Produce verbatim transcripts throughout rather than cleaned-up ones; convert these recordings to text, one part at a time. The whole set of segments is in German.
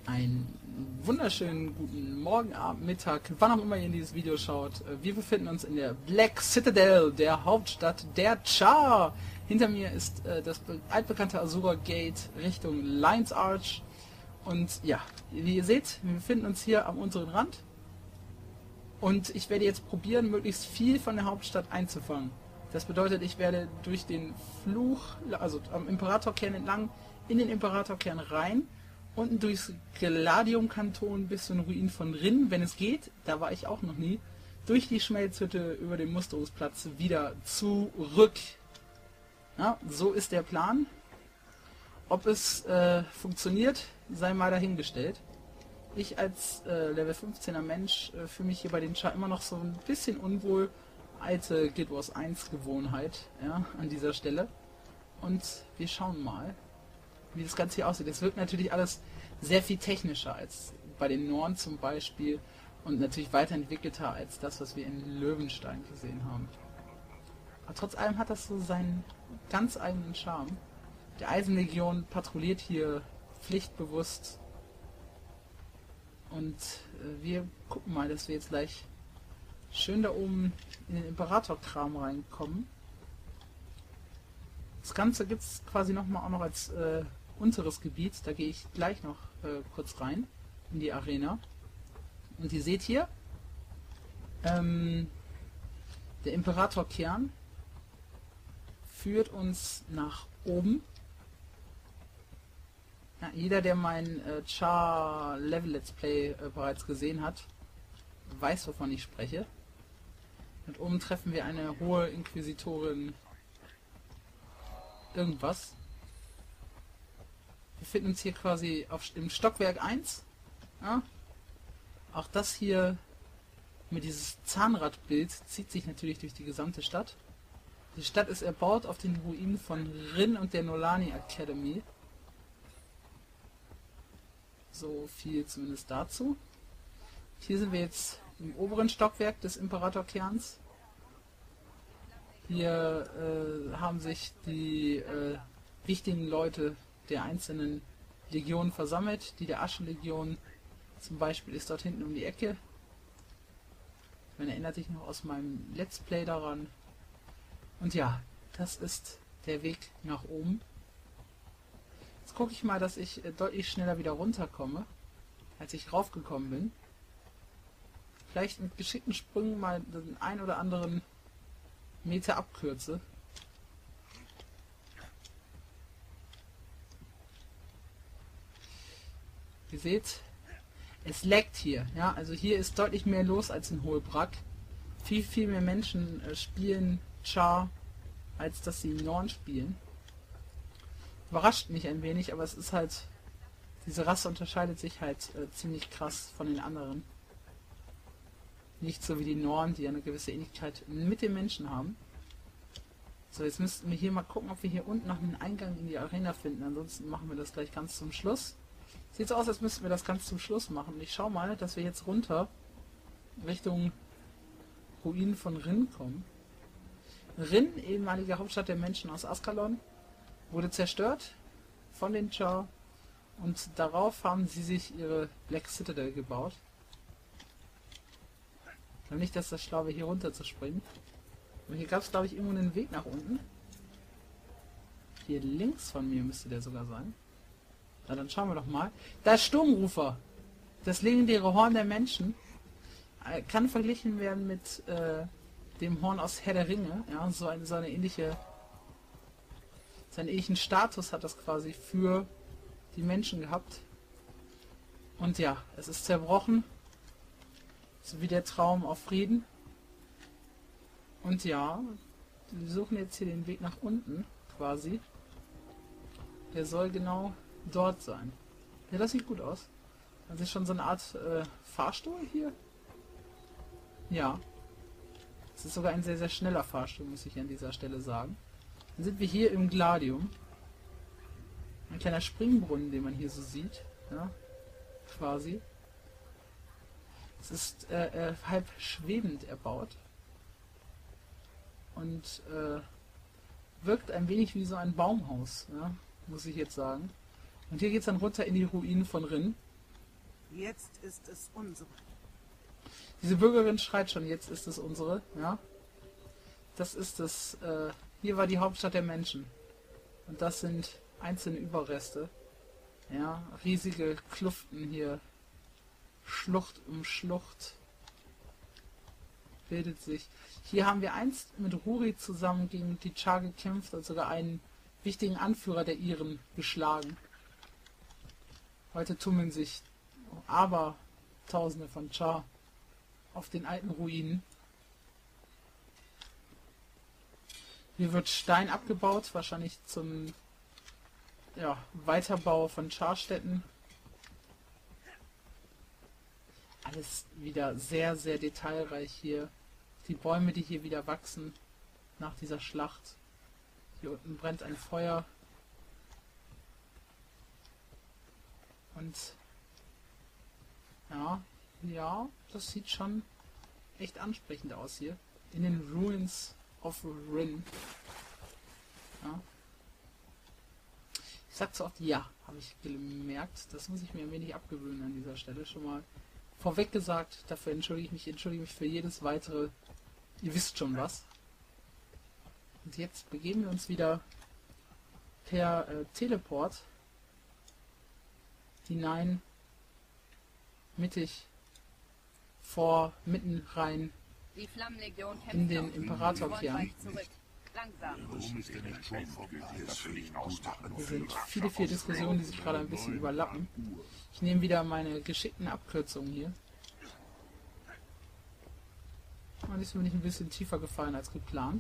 Einen wunderschönen guten Morgen, Abend, Mittag, wann auch immer ihr in dieses Video schaut. Wir befinden uns in der Black Citadel, der Hauptstadt der Charr. Hinter mir ist äh, das altbekannte Azura Gate Richtung Lion's Arch. Und ja, wie ihr seht, wir befinden uns hier am unteren Rand. Und ich werde jetzt probieren, möglichst viel von der Hauptstadt einzufangen. Das bedeutet, ich werde durch den Fluch, also am Imperatorkern entlang, in den Imperatorkern rein. Unten durchs Gladium-Kanton bis zu den Ruinen von Rinn, wenn es geht, da war ich auch noch nie, durch die Schmelzhütte über den Musterungsplatz wieder zurück. Ja, so ist der Plan. Ob es äh, funktioniert, sei mal dahingestellt. Ich als äh, Level fünfzehner Mensch äh, fühle mich hier bei den Charr immer noch so ein bisschen unwohl. Alte Guild Wars eins Gewohnheit, ja, an dieser Stelle. Und wir schauen mal, wie das Ganze hier aussieht. Es wirkt natürlich alles sehr viel technischer als bei den Norn zum Beispiel und natürlich weiterentwickelter als das, was wir in Löwenstein gesehen haben. Aber trotz allem hat das so seinen ganz eigenen Charme. Die Eisenlegion patrouilliert hier pflichtbewusst und äh, wir gucken mal, dass wir jetzt gleich schön da oben in den Imperator-Kram reinkommen. Das Ganze gibt es quasi nochmal auch noch als äh, unteres Gebiet. Da gehe ich gleich noch äh, kurz rein in die Arena. Und ihr seht hier, ähm, der Imperatorkern führt uns nach oben. Ja, jeder, der mein äh, Charr Level Let's Play äh, bereits gesehen hat, weiß, wovon ich spreche. Und oben treffen wir eine hohe Inquisitorin irgendwas. Wir befinden uns hier quasi auf, im Stockwerk eins. Ja? Auch das hier mit dieses Zahnradbild zieht sich natürlich durch die gesamte Stadt. Die Stadt ist erbaut auf den Ruinen von Rinn und der Nolani Academy. So viel zumindest dazu. Hier sind wir jetzt im oberen Stockwerk des Imperatorkerns. Hier äh, haben sich die äh, wichtigen Leute der einzelnen Legionen versammelt. Die der Aschenlegion zum Beispiel ist dort hinten um die Ecke. Man erinnert sich noch aus meinem Let's Play daran. Und ja, das ist der Weg nach oben. Jetzt gucke ich mal, dass ich äh, deutlich schneller wieder runterkomme, als ich raufgekommen bin. Vielleicht mit geschickten Sprüngen mal den ein oder anderen Meter abkürze. Ihr seht, es laggt hier. Ja, also hier ist deutlich mehr los als in Hohlbrack. Viel, viel mehr Menschen äh, spielen Charr, als dass sie Norn spielen. Überrascht mich ein wenig, aber es ist halt, diese Rasse unterscheidet sich halt äh, ziemlich krass von den anderen. Nicht so wie die Norn, die eine gewisse Ähnlichkeit mit den Menschen haben. So, jetzt müssten wir hier mal gucken, ob wir hier unten noch einen Eingang in die Arena finden. Ansonsten machen wir das gleich ganz zum Schluss. Sieht so aus, als müssten wir das ganz zum Schluss machen. Und ich schau mal, dass wir jetzt runter Richtung Ruinen von Rinn kommen. Rinn, ehemalige Hauptstadt der Menschen aus Askalon, wurde zerstört von den Charr. Und darauf haben sie sich ihre Black Citadel gebaut. Dann nicht, dass das schlau wäre, hier runter zu springen. Aber hier gab es, glaube ich, irgendwo einen Weg nach unten. Hier links von mir müsste der sogar sein. Na, dann schauen wir doch mal. Da ist Sturmrufer. Das legendäre Horn der Menschen. Äh, kann verglichen werden mit äh, dem Horn aus Herr der Ringe. Ja, so eine, so eine ähnliche... Seinen ähnlichen Status hat das quasi für die Menschen gehabt. Und ja, es ist zerbrochen. So wie der Traum auf Frieden. Und ja, wir suchen jetzt hier den Weg nach unten, quasi. Der soll genau dort sein. Ja, das sieht gut aus. Das ist schon so eine Art äh, Fahrstuhl hier. Ja. Es ist sogar ein sehr, sehr schneller Fahrstuhl, muss ich an dieser Stelle sagen. Dann sind wir hier im Gladium. Ein kleiner Springbrunnen, den man hier so sieht. Ja, quasi. Es ist äh, äh, halb schwebend erbaut. Und äh, wirkt ein wenig wie so ein Baumhaus, ja, muss ich jetzt sagen. Und hier geht es dann runter in die Ruinen von Rinn. Jetzt ist es unsere. Diese Bürgerin schreit schon, jetzt ist es unsere, ja. Das ist es, äh, hier war die Hauptstadt der Menschen. Und das sind einzelne Überreste. Ja, riesige Kluften hier. Schlucht um Schlucht bildet sich. Hier haben wir einst mit Ruri zusammen gegen die Char gekämpft und sogar einen wichtigen Anführer der Iren geschlagen. Heute tummeln sich aber Tausende von Char auf den alten Ruinen. Hier wird Stein abgebaut, wahrscheinlich zum ja, Weiterbau von Charstädten. Alles wieder sehr, sehr detailreich hier. Die Bäume, die hier wieder wachsen nach dieser Schlacht. Hier unten brennt ein Feuer. Und ja, ja, das sieht schon echt ansprechend aus hier. In den Ruins of Rin. Ja. Ich sag zu oft ja, habe ich gemerkt. Das muss ich mir ein wenig abgewöhnen an dieser Stelle. Schon mal vorweg gesagt, dafür entschuldige ich mich, entschuldige mich für jedes weitere, ihr wisst schon was. Und jetzt begeben wir uns wieder per äh, Teleport hinein, mittig, vor, mitten rein Die Flammenlegion kämpft in den noch. Imperatorkern. Weicht zurück. Langsam. Hier sind viele, viele Diskussionen, die sich gerade ein bisschen überlappen. Ich nehme wieder meine geschickten Abkürzungen hier. Und diesmal bin ich ein bisschen tiefer gefallen als geplant.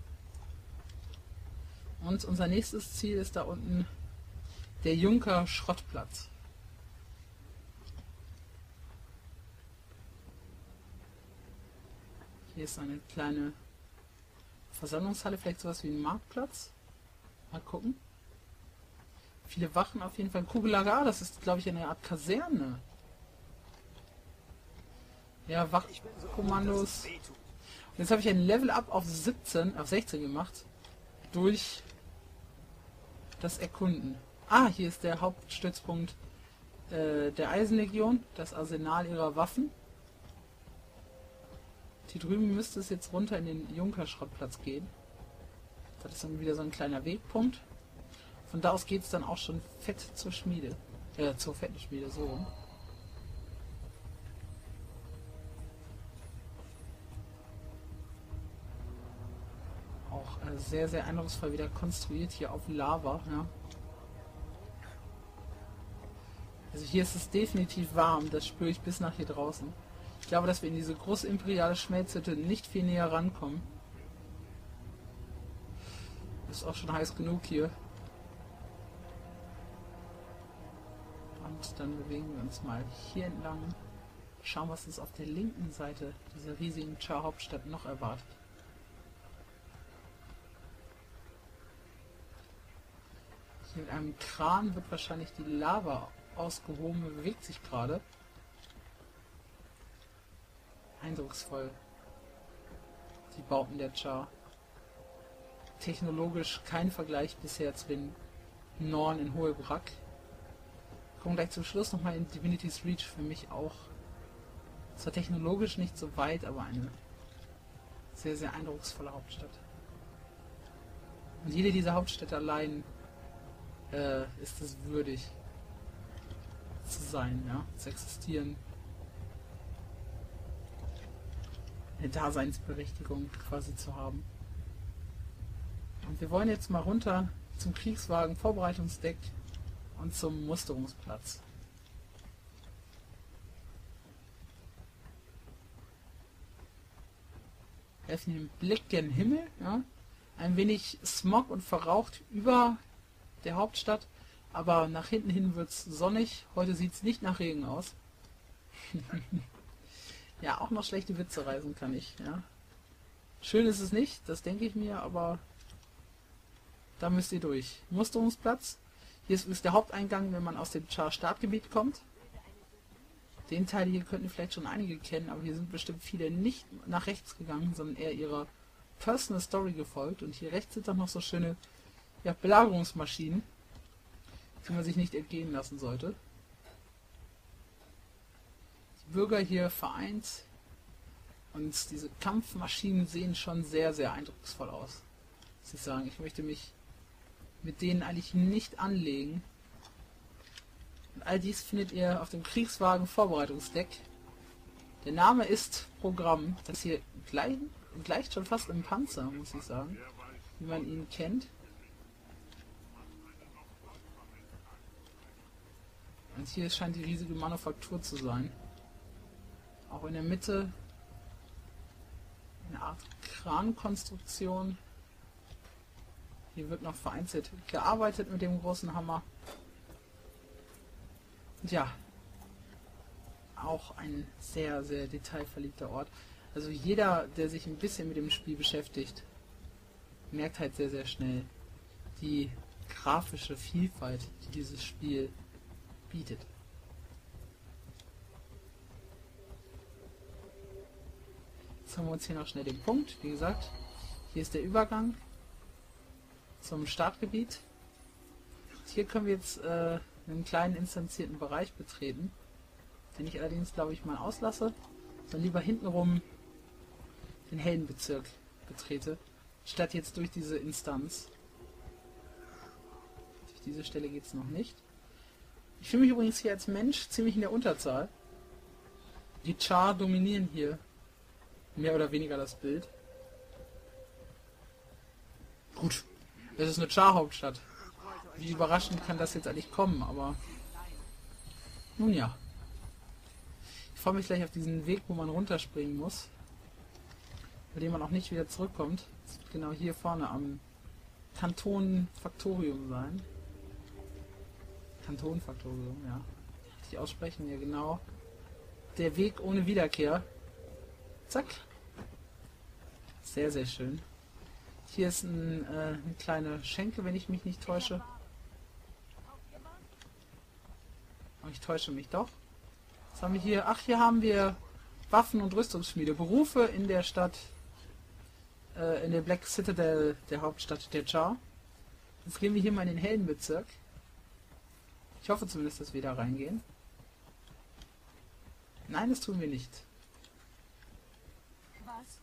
Und unser nächstes Ziel ist da unten der Junker Schrottplatz. Hier ist eine kleine Versammlungshalle, vielleicht sowas wie ein Marktplatz. Mal gucken. Viele Wachen auf jeden Fall. Ein Kugellager, das ist, glaube ich, eine Art Kaserne. Ja, Wachkommandos. Und jetzt habe ich ein Level-Up auf siebzehn, auf sechzehn gemacht. Durch das Erkunden. Ah, hier ist der Hauptstützpunkt äh, der Eisenlegion. Das Arsenal ihrer Waffen. Hier drüben müsste es jetzt runter in den Junkerschrottplatz gehen. Das ist dann wieder so ein kleiner Wegpunkt. Von da aus geht es dann auch schon fett zur Schmiede. Äh, zur fetten Schmiede, so rum. Auch äh, sehr, sehr eindrucksvoll wieder konstruiert hier auf Lava. Ja. Also hier ist es definitiv warm, das spüre ich bis nach hier draußen. Ich glaube, dass wir in diese große imperiale Schmelzhütte nicht viel näher rankommen. Ist auch schon heiß genug hier. Und dann bewegen wir uns mal hier entlang. Schauen, was uns auf der linken Seite dieser riesigen Char-Hauptstadt noch erwartet. Hier mit einem Kran wird wahrscheinlich die Lava ausgehoben, bewegt sich gerade. Eindrucksvoll. Die Bauten der Char. Technologisch kein Vergleich bisher zu den Norn in Hohebrack. Kommen gleich zum Schluss nochmal in Divinity's Reach, für mich auch zwar technologisch nicht so weit, aber eine sehr, sehr eindrucksvolle Hauptstadt. Und jede dieser Hauptstädte allein äh, ist es würdig zu sein, ja, zu existieren. Eine Daseinsberechtigung quasi zu haben. Und wir wollen jetzt mal runter zum Kriegswagen Vorbereitungsdeck und zum Musterungsplatz. Werfen den Blick gen Himmel, ja. Ein wenig Smog und verraucht über der Hauptstadt, aber nach hinten hin wird es sonnig. Heute sieht es nicht nach Regen aus. Ja, auch noch schlechte Witze reißen kann ich, ja. Schön ist es nicht, das denke ich mir, aber da müsst ihr durch. Musterungsplatz. Hier ist, ist der Haupteingang, wenn man aus dem Char-Startgebiet kommt. Den Teil hier könnten vielleicht schon einige kennen, aber hier sind bestimmt viele nicht nach rechts gegangen, sondern eher ihrer Personal Story gefolgt. Und hier rechts sind dann noch so schöne ja, Belagerungsmaschinen, die man sich nicht entgehen lassen sollte. Bürger hier vereint. Und diese Kampfmaschinen sehen schon sehr, sehr eindrucksvoll aus. Muss ich sagen, ich möchte mich mit denen eigentlich nicht anlegen. Und all dies findet ihr auf dem Kriegswagen-Vorbereitungsdeck. Der Name ist Programm. Das hier gleich, gleicht schon fast im Panzer, muss ich sagen, wie man ihn kennt. Und hier scheint die riesige Manufaktur zu sein. Auch in der Mitte eine Art Krankonstruktion. Hier wird noch vereinzelt gearbeitet mit dem großen Hammer. Und ja, auch ein sehr, sehr detailverliebter Ort. Also jeder, der sich ein bisschen mit dem Spiel beschäftigt, merkt halt sehr, sehr schnell die grafische Vielfalt, die dieses Spiel bietet. Jetzt haben wir uns hier noch schnell den Punkt. Wie gesagt, hier ist der Übergang zum Startgebiet. Hier können wir jetzt äh, einen kleinen instanzierten Bereich betreten, den ich allerdings, glaube ich, mal auslasse, sondern lieber hintenrum den Heldenbezirk betrete, statt jetzt durch diese Instanz. Durch diese Stelle geht es noch nicht. Ich fühle mich übrigens hier als Mensch ziemlich in der Unterzahl. Die Char dominieren hier mehr oder weniger das Bild. Gut, es ist eine Char-Hauptstadt. Wie überraschend kann das jetzt eigentlich kommen, aber nun ja. Ich freue mich gleich auf diesen Weg, wo man runterspringen muss, bei dem man auch nicht wieder zurückkommt. Das wird genau hier vorne am Kanton-Faktorium sein. Kanton-Faktorium, ja. Richtig aussprechen, ja genau. Der Weg ohne Wiederkehr. Zack. Sehr, sehr schön. Hier ist ein, äh, eine kleine Schenke, wenn ich mich nicht täusche. Aber ich täusche mich doch. Was haben wir hier? Ach, hier haben wir Waffen- und Rüstungsschmiede. Berufe in der Stadt, äh, in der Black Citadel, der Hauptstadt der Char. Jetzt gehen wir hier mal in den Heldenbezirk. Ich hoffe zumindest, dass wir da reingehen. Nein, das tun wir nicht. Was?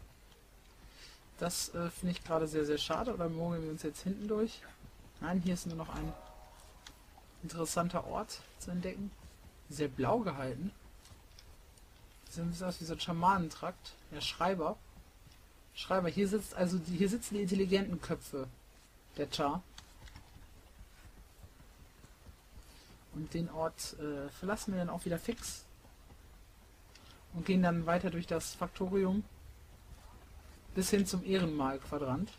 Das äh, finde ich gerade sehr, sehr schade. Oder mogeln wir uns jetzt hinten durch? Nein, hier ist nur noch ein interessanter Ort zu entdecken. Sehr blau gehalten. Sieht ein bisschen aus wie so ein Schamanentrakt. Der Schreiber. Schreiber, hier sitzt also die, hier sitzen die intelligenten Köpfe der Char. Und den Ort äh, verlassen wir dann auch wieder fix. Und gehen dann weiter durch das Faktorium bis hin zum Ehrenmal-Quadrant.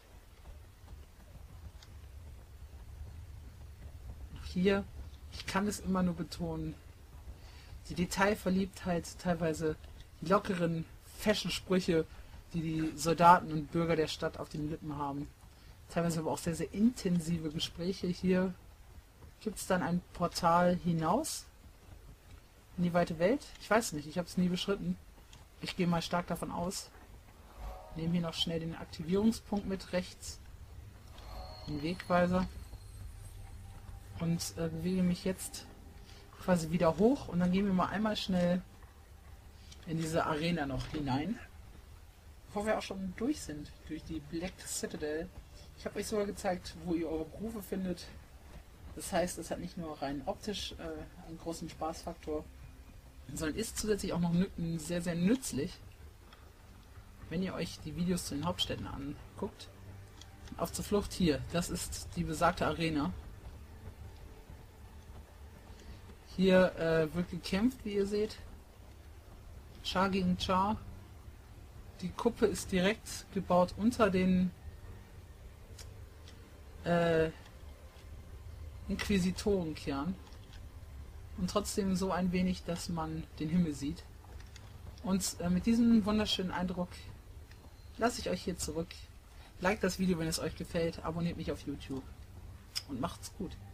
Hier, ich kann es immer nur betonen, die Detailverliebtheit, teilweise die lockeren Fashion-Sprüche, die die Soldaten und Bürger der Stadt auf den Lippen haben. Teilweise aber auch sehr, sehr intensive Gespräche. Hier gibt es dann ein Portal hinaus in die weite Welt. Ich weiß nicht, ich habe es nie beschritten. Ich gehe mal stark davon aus. Nehme hier noch schnell den Aktivierungspunkt mit rechts. Den Wegweiser. Und äh, bewege mich jetzt quasi wieder hoch. Und dann gehen wir mal einmal schnell in diese Arena noch hinein. Bevor wir auch schon durch sind, durch die Black Citadel. Ich habe euch sogar gezeigt, wo ihr eure Berufe findet. Das heißt, es hat nicht nur rein optisch äh, einen großen Spaßfaktor, sondern ist zusätzlich auch noch nü- sehr, sehr nützlich, wenn ihr euch die Videos zu den Hauptstädten anguckt. Auf zur Flucht hier, das ist die besagte Arena. Hier äh, wird gekämpft, wie ihr seht. Char gegen Char. Die Kuppe ist direkt gebaut unter den äh, Inquisitorenkern. Und trotzdem so ein wenig, dass man den Himmel sieht. Und äh, mit diesem wunderschönen Eindruck lasse ich euch hier zurück. Liked das Video, wenn es euch gefällt, abonniert mich auf YouTube und macht's gut.